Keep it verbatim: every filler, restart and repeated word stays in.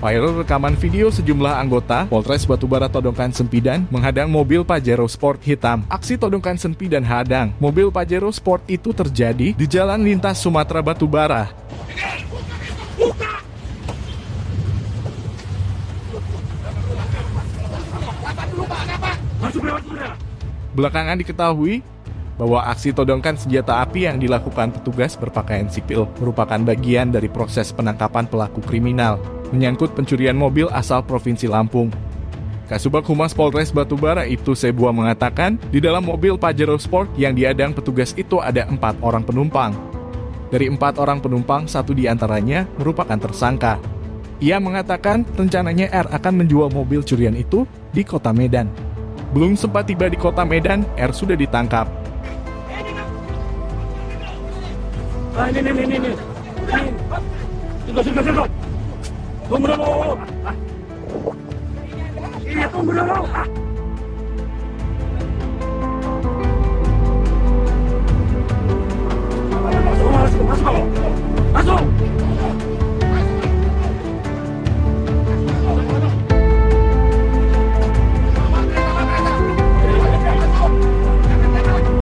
Viral rekaman video sejumlah anggota Polres Batubara Todongkan Sempidan menghadang mobil Pajero Sport hitam. Aksi Todongkan Sempidan hadang mobil Pajero Sport itu terjadi di Jalan Lintas Sumatera Batubara. Belakangan diketahui bahwa aksi todongkan senjata api yang dilakukan petugas berpakaian sipil merupakan bagian dari proses penangkapan pelaku kriminal menyangkut pencurian mobil asal Provinsi Lampung. Kasubag Humas Polres Batubara Ibtu Sebuah mengatakan di dalam mobil Pajero Sport yang diadang petugas itu ada empat orang penumpang. Dari empat orang penumpang, satu diantaranya merupakan tersangka. Ia mengatakan rencananya R akan menjual mobil curian itu di kota Medan. Belum sempat tiba di kota Medan, R sudah ditangkap. Ah, ini, ini, ini, ini. Sudah, sudah, sudah. Tunggu dulu. Ini tunggu dulu.